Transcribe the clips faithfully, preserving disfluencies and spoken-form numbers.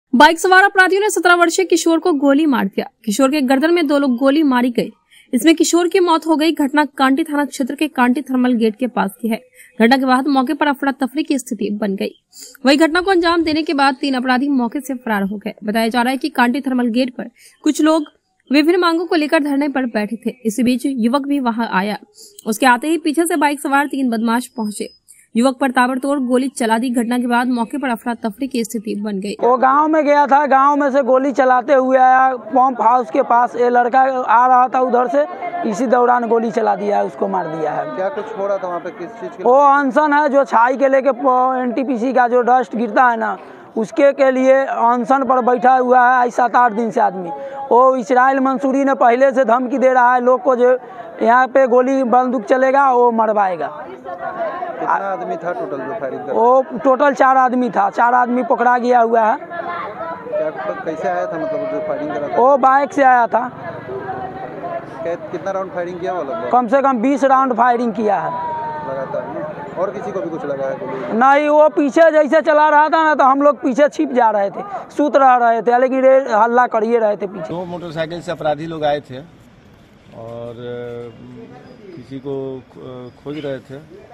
Bike सवार अपराधियों ने सत्रह वर्षीय किशोर को गोली मार दिया। किशोर के गर्दन में दो लोग गोली मारी गई। इसमें किशोर की मौत हो गई। घटना कांटी थाना क्षेत्र के कांटी थर्मल गेट के पास की है। घटना के बाद मौके पर अफरा तफरी की स्थिति बन गई। वही घटना को अंजाम देने के बाद तीन अपराधी मौके से फरार हो गए। बताया जा रहा है कि कांटी थर्मल गेट पर कुछ लोग विभिन्न मांगों को लेकर धरने पर बैठे थे। इसी बीच युवक भी वहां आया। उसके आते ही पीछे से बाइक सवार तीन बदमाश पहुंचे। युवक पर ताबड़तोड़ गोली चला दी। घटना के बाद मौके पर अफरा तफरी की स्थिति बन गई। वो गांव में गया था, गांव में से गोली चलाते हुए आया पंप हाउस के पास। ये लड़का आ रहा था उधर से, इसी दौरान गोली चला दिया है, उसको मार दिया है। क्या कुछ हो रहा था वहाँ पे, किस चीज के? वो अनशन है, जो छाई के लेके एनटीपीसी का जो डस्ट गिरता है ना, उसके के लिए अनशन पर बैठा हुआ है सात आठ दिन से आदमी। वो इसराइल मंसूरी ने पहले से धमकी दे रहा है लोग को, जो यहाँ पे गोली बंदूक चलेगा वो मरवाएगा। कितना आदमी था टोटल जो फायरिंग कर? वो टोटल चार आदमी था। चार आदमी पकड़ा गया हुआ है। क्या कैसे आया था, मतलब जो फायरिंग करा था? वो बाइक से आया था। कितना राउंड फायरिंग किया वो लगभग? कम से कम बीस राउंड फायरिंग किया है लगातार। और किसी को भी कुछ लगा है गोली? नहीं, वो पीछे जैसे चला रहा था ना, तो हम लोग पीछे छिप जा रहे थे, सूत रह रहे थे, लेकिन हल्ला करिए रहे थे पीछे। दो मोटरसाइकिल से अपराधी लोग आए थे और किसी को खोज रहे थे।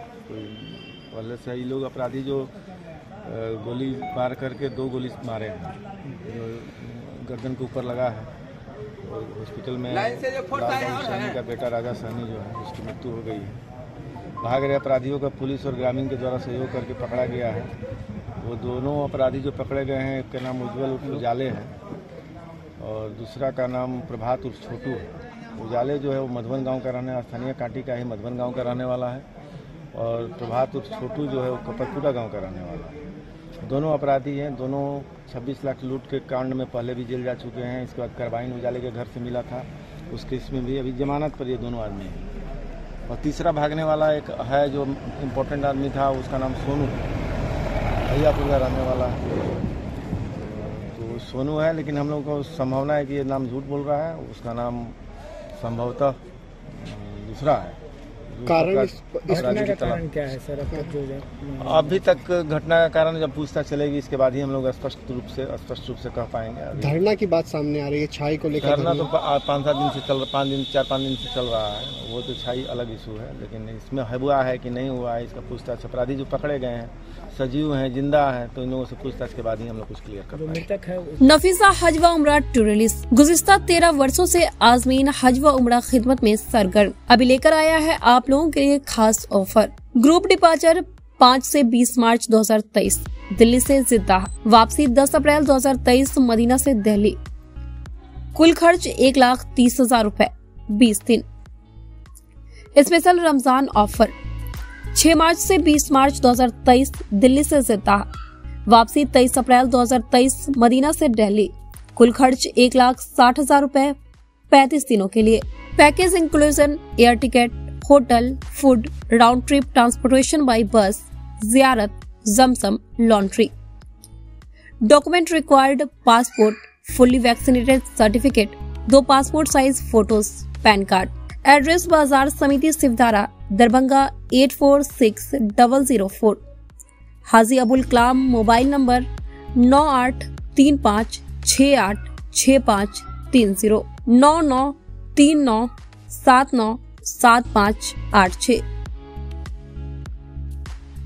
पहले से ही लोग अपराधी जो गोली मार करके दो गोली मारे हैं, जो गर्दन के ऊपर लगा है। और हॉस्पिटल में राजा सहनी का बेटा राजा सहनी जो है, उसकी मृत्यु हो गई है। भाग रहे अपराधियों का पुलिस और ग्रामीण के द्वारा सहयोग करके पकड़ा गया है। वो दोनों अपराधी जो पकड़े गए हैं, एक का नाम उज्जवल उर्फ उजाले है और दूसरा का नाम प्रभात उर्फ छोटू है। उजाले जो है वो मधुबन गांव का रहने, स्थानीय कांटी का ही मधुबन गांव का रहने वाला है, और प्रभात उर्फ छोटू जो है वो कपरपुरा गांव का रहने वाला है। दोनों अपराधी हैं। दोनों छब्बीस लाख लूट के कांड में पहले भी जेल जा चुके हैं। इसके बाद कार्बाइन उजाले के घर से मिला था, उस केस में भी अभी जमानत पर ये दोनों आदमी हैं। और तीसरा भागने वाला एक है जो इम्पोर्टेंट आदमी था, उसका नाम सोनू, भैयापुर का रहने वाला है। तो सोनू है, लेकिन हम लोग को संभावना है कि ये नाम झूठ बोल रहा है। उसका नाम संभवतः दूसरा है। कारण इस घटना का कारण क्या है सर? अब तक जो अभी तक घटना का कारण जब पूछताछ चलेगी, इसके बाद ही हम लोग स्पष्ट रूप से स्पष्ट रूप से कह पाएंगे। धरना की बात सामने आ रही है, छाई को लेकर। धरना तो पाँच सात दिन से चल रहा, पाँच दिन चार पाँच दिन से चल रहा है। वो तो छाई अलग इशू है, लेकिन इसमें हुआ है कि नहीं हुआ है, इसका पूछताछ। अपराधी जो पकड़े गए हैं सजीव हैं, जिंदा हैं, तो इन लोगों से पूछताछ के बाद ही हम लोग कुछ क्लियर कर पाएंगे। नफीसा हज व उम्रा टूरिस्ट गुज़िश्ता तेरह वर्षों से आज़मीन हज व उम्रा खिदमत में सरगर्म अभी लेकर आया है आप लोगों के लिए खास ऑफर। ग्रुप डिपार्चर पाँच से बीस मार्च दो हज़ार तेईस दिल्ली से जिद्दा, वापसी दस अप्रैल दो हज़ार तेईस मदीना से दिल्ली। कुल खर्च एक लाख तीस हजार रूपए, बीस दिन। स्पेशल रमजान ऑफर छह मार्च से बीस मार्च दो हज़ार तेईस दिल्ली से जिद्दा, वापसी तेईस अप्रैल दो हज़ार तेईस मदीना से दिल्ली। कुल खर्च एक लाख साठ हजार रूपए, पैंतीस दिनों के लिए। Package inclusion air ticket, hotel, food, round trip transportation by bus, जियारत, जमसम, laundry. Document required passport, fully vaccinated certificate, दो passport size photos, PAN card. Address बाजार समिति सिवधारा, Darbhanga eight four six double zero four. Haji Abul Kalam mobile number नौ आठ तीन पाँच छः आठ छः पाँच तीन जीरो, नौ नौ तीन नौ सात नौ सात पाँच आठ छः।